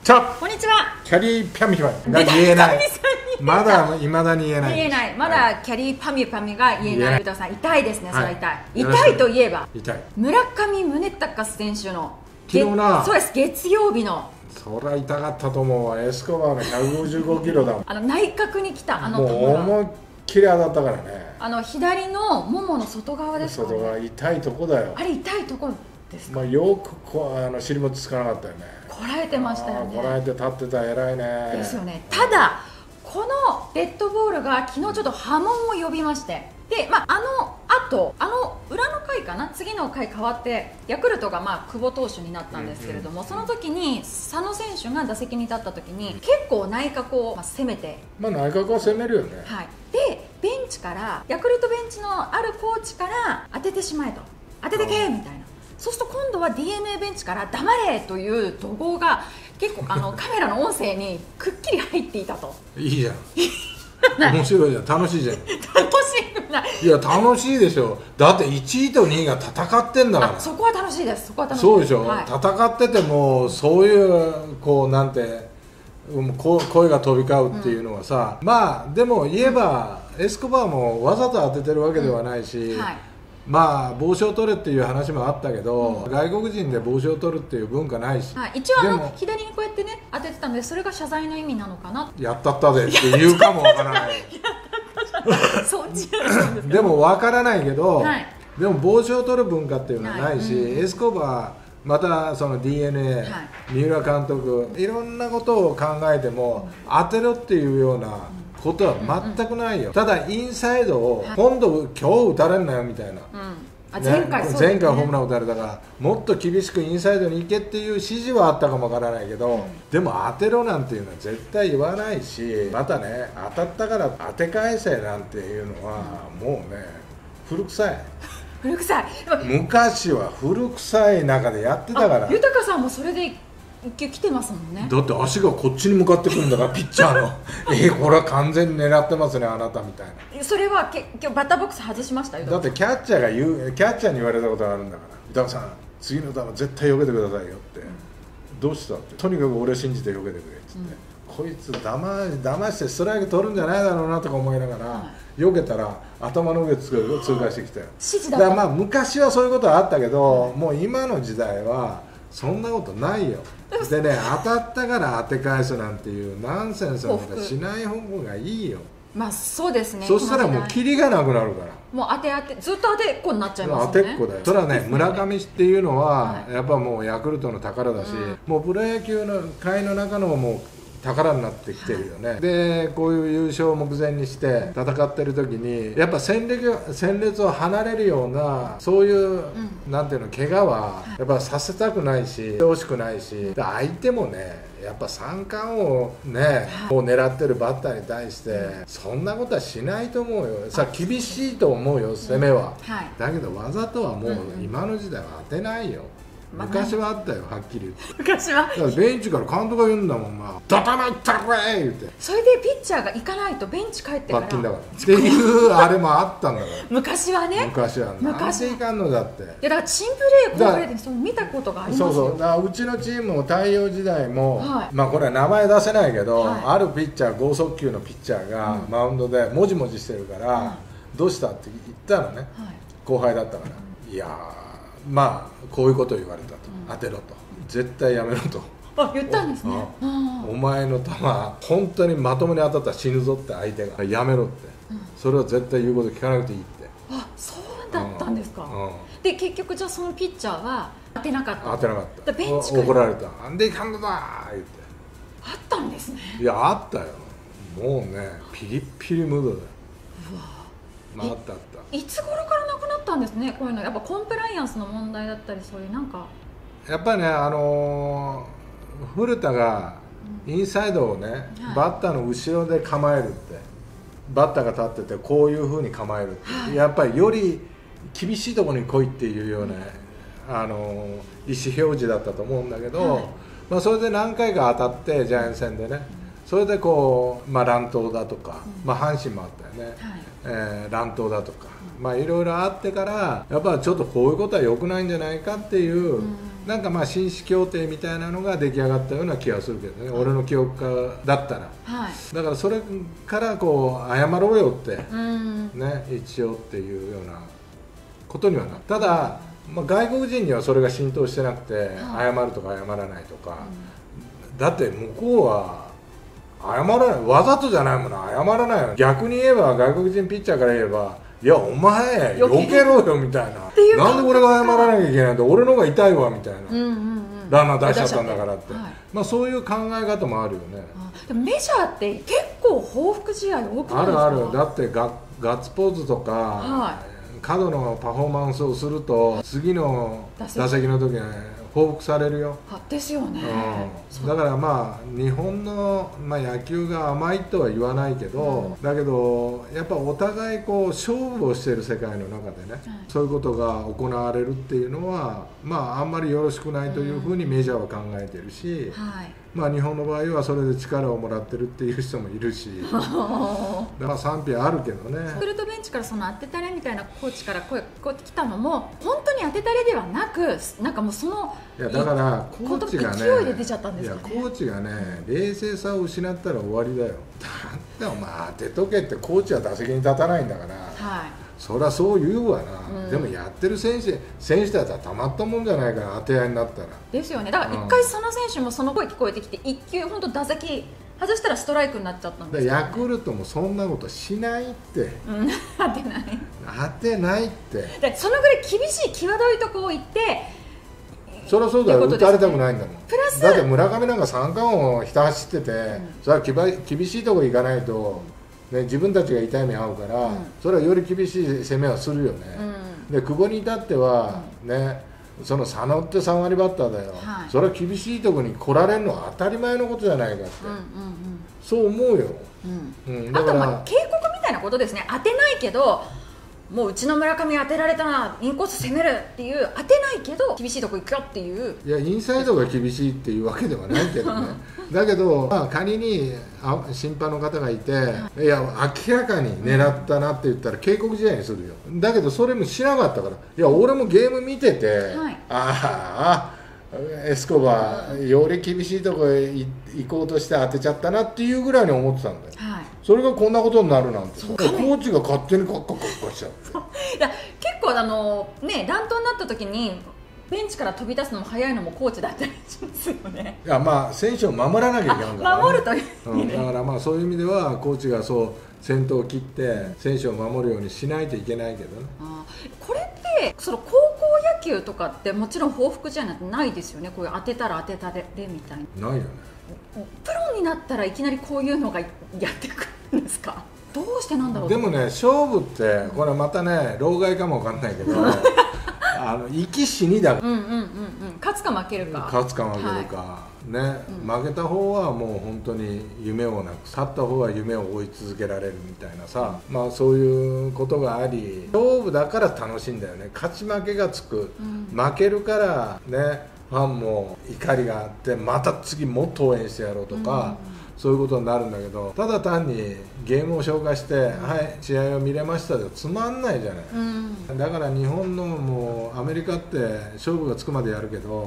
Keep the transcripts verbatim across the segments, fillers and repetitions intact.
さあ、 こんにちは。 キャリーピャミュパミが言えない。まだいまだに言えない。 言えない。まだキャリーパミュパミが言えない。ユタさん、痛いですね。それは痛い。 はい痛いといえば、 痛い。 村上宗隆選手の昨日な、 そうです、月曜日のそりゃ痛かったと思うわ。エスコバーのひゃくごじゅうごキロだもん。 あの内角に来たあのもう球思いっきり当たったからね。 あの左のももの外側ですかね。 外側痛いとこだよ。 あれ痛いところですか。 まあよくこうあの尻餅つかなかったよね。 こらえてましたよね。 こらえて立ってた、偉いね。 ですよね。ただこのデッドボールが昨日ちょっと波紋を呼びまして、で、まあ、あの後あの裏の回かな、次の回変わってヤクルトがまあ久保投手になったんですけれども、うんうん、その時に佐野選手が打席に立った時に、うん、結構内角をまあ攻めて、 まあ内角は攻めるよね。 はい、でベンチからヤクルトベンチのあるコーチから当ててしまえと、当ててけみたいな。そうすると今度は ディーエヌエー ベンチから黙れという怒号が結構あのカメラの音声にくっきり入っていたと。 いいじゃん。面白いじゃん、楽しいじゃん。 楽しいな。 いや楽しいでしょ。だっていちいとにいが戦ってんだから。 そこは楽しいです。そこは楽しいです。 そうでしょ、 はい、 戦っててもそういうこうなんて声が飛び交うっていうのはさ、うん、まあでも言えば、うん、エスコバーもわざと当ててるわけではないし、うん、はい、まあ帽子を取れっていう話もあったけど、うん、外国人で帽子を取るっていう文化ないし、 はい、一応あの左にこうやってね当ててたので、それが謝罪の意味なのかな。 やったったでって言うかもわからないそっちなんですでもわからないけど、 はい、 でも帽子を取る文化っていうのはないし、 はい、うん、 エスコバーまたその ディーエヌエー、はい、三浦監督いろんなことを考えても、うん、当てろっていうようなことは全くないよ、うん、ただインサイドを今度今日打たれんなよみたいな、うん、 あ前回そうですね、 前回ホームラン打たれたからもっと厳しくインサイドに行けっていう指示はあったかもわからないけど、うん、でも当てろなんていうのは絶対言わないし、またね当たったから当て返せなんていうのはもうね古臭い古臭い。 昔は古臭い中でやってたから。 豊さんもそれで一球来てますもんね。 だって足がこっちに向かってくるんだからピッチャーのえー、これは完全に狙ってますねあなたみたいな。 それはけ今日バッターボックス外しましたよ。 だってキャッチャーが言うキャッチャーに言われたことがあるんだから、豊さん次の球絶対避けてくださいよって、うん、どうしたって、とにかく俺を信じて避けてくれっつって、うん、こいつだま騙してストライク取るんじゃないだろうなとか思いながら、はい、避けたら頭の上通過してきたよ。だからまあ昔はそういうことはあったけど、うん、もう今の時代はそんなことないよ。でね当たったから当て返すなんていうナンセンスなんかしない方がいいよ。 まあそうですね。 そしたらもうキリがなくなるから、 もう当て当てずっと当てっこになっちゃいますもんね。 当てっこだよ。それはね村上っていうのはやっぱもうヤクルトの宝だし、うん、もうプロ野球の界の中のもう宝になってきてるよね、はい、でこういう優勝を目前にして戦ってる時にやっぱ戦列戦列を離れるようなそういう、うん、なんていうの怪我はやっぱさせたくないし惜しくないし、で相手もねやっぱ三冠をね、はい、を狙ってるバッターに対してそんなことはしないと思うよ。さ厳しいと思うよ攻めは、うん、はい、だけどわざとはもう今の時代は当てないよ。昔はあったよ、はっきり言って。 昔はだからベンチから監督が言うんだもんな、ダタマいったらこれ言って。 それでピッチャーが行かないとベンチ帰ってから罰金だからっていうあれもあったんだから昔はね、 昔はなんでいかんのだって。いやだからチームプレー神戸でその見たことがありますよ。 そうそう、だからうちのチームも太陽時代も、はい、まあこれは名前出せないけど、はい、あるピッチャー剛速球のピッチャーがマウンドでもじもじしてるから、うん、どうしたって言ったのね、はい、後輩だったから、いやまあこういうことを言われたと、うん、当てろと、絶対やめろと。 あ、言ったんですね。 お前の球本当にまともに当たったら死ぬぞって相手がやめろって、うん、それは絶対言うこと聞かなくていいって。 あ、そうだったんですか、 うんうん、で結局じゃあそのピッチャーは当てなかった。 当てなかった。 ベンチ怒られた。なんでいかんのだ言って。 あったんですね。 いやあったよ、もうねピリッピリムードだよ。うわ、まあ、あったあった。 いつ頃からなくなったんですね、こういうの。やっぱコンプライアンスの問題だったり、そういうなんかやっぱりね、あのー、古田がインサイドをね、うん、はい、バッターの後ろで構えるって、バッターが立っててこういうふうに構えるって、はい、やっぱりより厳しいところに来いっていうような、うん、あのー、意思表示だったと思うんだけど、はい、まあ、それで何回か当たってジャイアンツ戦でね、うん、それでこう、まあ、乱闘だとか、うん、まあ、阪神もあったよね、はい、 えー、乱闘だとか、まあいろいろあってからやっぱちょっとこういうことは良くないんじゃないかっていう、うん、なんかまあ紳士協定みたいなのが出来上がったような気がするけどね、はい、俺の記憶だったら、はい、だからそれからこう謝ろうよって、うん、ね、一応っていうようなことにはなった。ただ、まあ、外国人にはそれが浸透してなくて、はい、謝るとか謝らないとか、うん、だって向こうは謝らない、わざとじゃないもの謝らないよ。逆に言えば外国人ピッチャーから言えば、いやお前よけろよみたいな、なんで俺が謝らなきゃいけないんだ、俺の方が痛いわみたいな、うんうんうん、ランナー出しちゃったんだからって、はい、まあそういう考え方もあるよね。 でもメジャーって結構報復試合多くないですか？ あるある。だってガガッツポーズとか、はい、過度のパフォーマンスをすると次の打席の時に報復されるよ。 ですよね、 うん、だからまあ日本の、まあ、野球が甘いとは言わないけど、うん、だけどやっぱお互いこう勝負をしている世界の中でね、はい、そういうことが行われるっていうのはまああんまりよろしくないというふうにメジャーは考えてるし、うんはい、まあ日本の場合はそれで力をもらってるっていう人もいるしだから賛否あるけどね。 ヤクルトベンチからその当てたれみたいなコーチから声が聞こえてきたのも本当に当てたれではなく、なんかもうそのいやだからコーチがね、 勢いで出ちゃったんですかね。 いやコーチがね冷静さを失ったら終わりだよ。だってお前当てとけってコーチは打席に立たないんだから、はい、そりゃそう言うわな、うん、でもやってる選手選手たちはたまったもんじゃないから当て合いになったらですよね。だから一回その選手もその声聞こえてきていっきゅう本当打席外したらストライクになっちゃったんですよ、ね、 ヤクルトもそんなことしないって、 うん、当てない当てないってでそのぐらい厳しい際どいとこを行ってそりゃそうだよ、ね、打たれたくないんだもん。プラスだって村上なんか三冠王ひた走ってて、うん、それは厳しいところ行かないと、ね、自分たちが痛い目合うから、うん、それはより厳しい攻めはするよね、うん、で久保に至っては、うん、ね、その佐野ってさん割バッターだよ、はい、それは厳しいところに来られるのは当たり前のことじゃないかって、うんうんうん、そう思うよ、うんうん、 だからあとまあ警告みたいなことですね。当てないけどもううちの村上当てられたな、インコース攻めるっていう、当てないけど厳しいとこ行くよっていう。 いやインサイドが厳しいっていうわけではないけどねだけど、まあ、仮にあ審判の方がいて、はい、いや明らかに狙ったなって言ったら警告試合にするよ。だけどそれもしなかったから、いや俺もゲーム見てて、はい、ああエスコバーより厳しいとこへ行こうとして当てちゃったなっていうぐらいに思ってたんだよ、はい、それがこんなことになるなんて、コーチが勝手にカッカッカッカしちゃっていや結構あのね乱闘になった時にベンチから飛び出すのも早いのもコーチだったりしますよね。 いやまあ選手を守らなきゃいけないから、ね、 守るという意味で、 うん、だからまあそういう意味ではコーチがそう先頭を切って選手を守るようにしないといけないけどね。あこれってその高校野球とかってもちろん報復じゃないですよね。こういう当てたら当てたれみたいな。ないよね。 プロになったらいきなりこういうのがやってくるんですか。どうしてなんだろう。 でもね勝負ってこれまたね老害かもわかんないけどあの生き死にだから、 うんうんうんうん、勝つか負けるか勝つか負けるか、はい、ね、うん、負けた方はもう本当に夢をなく、勝った方は夢を追い続けられるみたいなさ、うん、まあそういうことがあり、勝負だから楽しいんだよね。勝ち負けがつく、うん、負けるからねファンも怒りがあってまた次もっと応援してやろうとか、うん、そういうことになるんだけど、ただ単にゲームを紹介して、うん、はい試合を見れましたでつまんないじゃない、うん、だから日本のもうアメリカって勝負がつくまでやるけど、はい、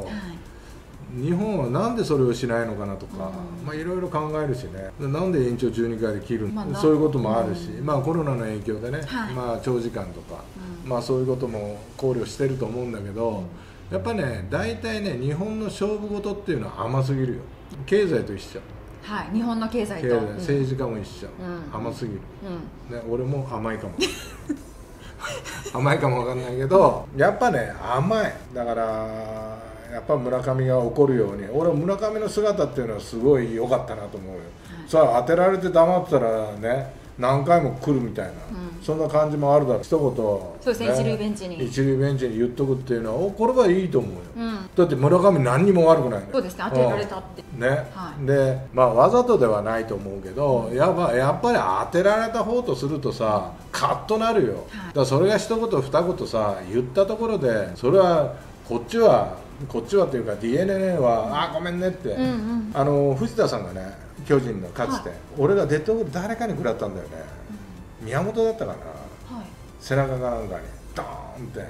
日本はなんでそれをしないのかなとか、うん、まあいろいろ考えるしね、なんで延長じゅうにかいで切る、まあ、そういうこともあるし、うん、まあコロナの影響でね、はい、まあ長時間とか、うん、まあそういうことも考慮してると思うんだけど、うん、やっぱね大体ね日本の勝負事っていうのは甘すぎるよ。経済と一緒。 はい、日本の経済と、 経済、政治家も一緒、うん、甘すぎる、うんね、俺も甘いかも甘いかもわかんないけどやっぱね甘いだからやっぱ村上が怒るように、俺は村上の姿っていうのはすごい良かったなと思うよ、はい、さあ当てられて黙ってたらね何回も来るみたいな、うん、そんな感じもあるだろう。一言そうですね、ね、一塁ベンチに一塁ベンチに言っとくっていうのはおこれはいいと思うよ、うん、だって村上何にも悪くないんだよ。 そうですね、当てられたってね、はい、でまあわざとではないと思うけど、うん、やっぱやっぱり当てられた方とするとさカッとなるよ、はい、だからそれが一言二言さ言ったところでそれはこっちはこっちはというか ディーエヌエー は、うん、あごめんねって、うんうん、あの藤田さんがね巨人のかつて、はい、俺がデッドボール誰かに食らったんだよね、 宮本だったかな、 はい、 背中かなんかにドーンって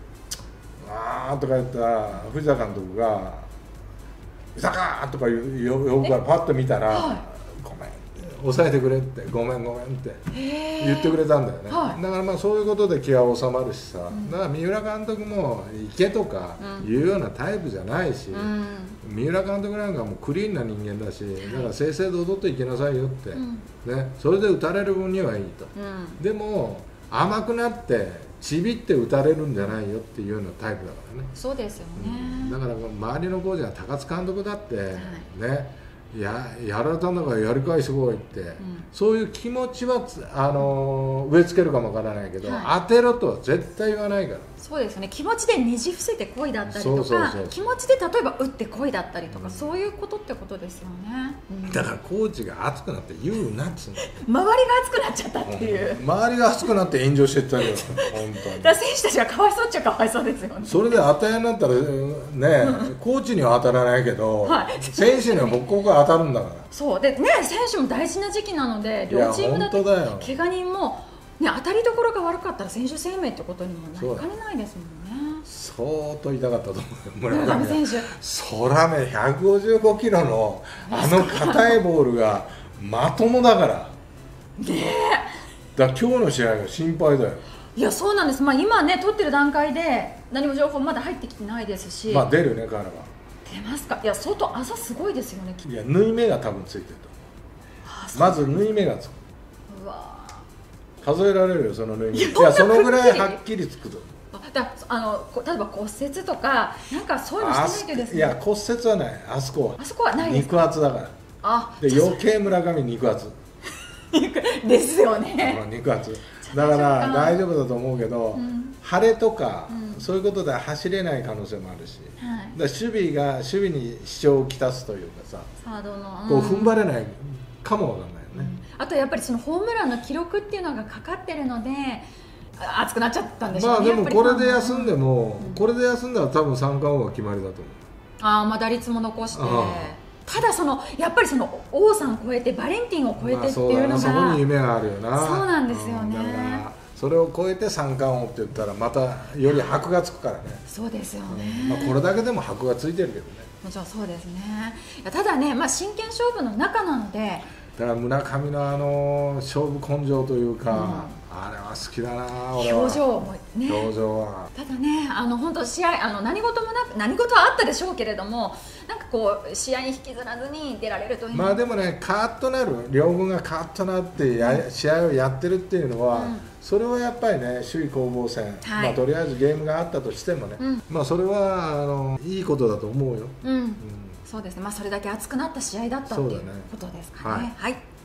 「わー」とか言ったら藤田監督が「伊坂!」とか呼ぶからパッと見たら「はい、ごめん」抑えてくれって「ごめんごめん」って言ってくれたんだよね、はい、だからまあそういうことで気は収まるしさ、うん、だから三浦監督も行けとかいうようなタイプじゃないし、うん、三浦監督なんかもうクリーンな人間だし、だから正々堂々と行きなさいよって、うん、ね、それで打たれる分にはいいと、うん、でも甘くなってちびって打たれるんじゃないよっていうようなタイプだからね。 そうですよね、 うん、だから周りのコーチは高津監督だって、はい、ね、や, やられたんだからやり返してこいって、うん、そういう気持ちはあの植え付けるかもわからないけど、はい、当てろとは絶対言わないから。 そうですね、気持ちでねじ伏せてこいだったりとか、気持ちで例えば打ってこいだったりとか、うん、そういうことってことですよね、うん、 だからコーチが熱くなって言うなっつうの周りが熱くなっちゃったっていう、 うん、周りが熱くなって炎上してったんだよ本当に。 だから選手たちがかわいそうっちゃかわいそうですよね。 それで当たりになったらね、コーチには当たらないけど、はい、選手にはボッコボコ当たるんだから。 そうでね、選手も大事な時期なので、両チームだって怪我人も、ね、当たりどころが悪かったら選手生命ってことにもなりかねないですもんね。 相当痛かったと思うよ、 村上選手。 そらね、ひゃくごじゅうごキロのあの硬いボールがまともだから。ねえ。だから今日の試合が心配だよ。 いや、そうなんです。まあ今ね、取ってる段階で何も情報まだ入ってきてないですし。 まあ出るね、彼は。 出ますか。いや、相当朝すごいですよね。 いや、縫い目が多分ついてると思う。まず縫い目がつく。うわ、数えられるよ、その縫い目。いや、そのぐらいはっきりつくと。 だあの例えば骨折とかなんかそういうのしてないけどですね。 いや、骨折はない。あそこはあそこはないですか。 肉厚だから。あ、で余計村上肉厚ですよね。 肉厚だから大丈夫だと思うけど、うん、腫れとか、うん、そういうことで走れない可能性もあるし、はい、だ守備が守備に支障をきたすというかさ、サードの、うん、こう踏ん張れないかもわかんないよね、 うん、あとやっぱりそのホームランの記録っていうのがかかってるので熱くなっちゃったんでしょうね。 まあでもこれで休んでも、うん、これで休んだら多分三冠王が決まりだと思う。 ああ、まあ打率も残して、ただそのやっぱりその王さんを超えてバレンティンを超えてっていうのが、まあ、 そ, そこに夢があるよな。 そうなんですよね、うん、だからそれを超えて三冠王って言ったらまたより箔がつくからね。 そうですよね、 うん、まあ、これだけでも箔がついてるけどね。 もちろんそうですね。いや、ただね、まあ、真剣勝負の中なので、 だから村上のあの勝負根性というか、うん、あれは好きだな、俺は。 表情もね、 表情はただね、あの本当試合あの何事もなく、何事はあったでしょうけれども、なんかこう試合に引きずらずに出られるという。 まあでもね、カーッとなる、両軍がカーッとなってや、うん、試合をやってるっていうのは、うん、それはやっぱりね、首位攻防戦、はい、まあとりあえずゲームがあったとしてもね、うん、まあそれはあのいいことだと思うよ。うん、うん、そうですね。まあそれだけ熱くなった試合だったっていうことですかね。はい。はい。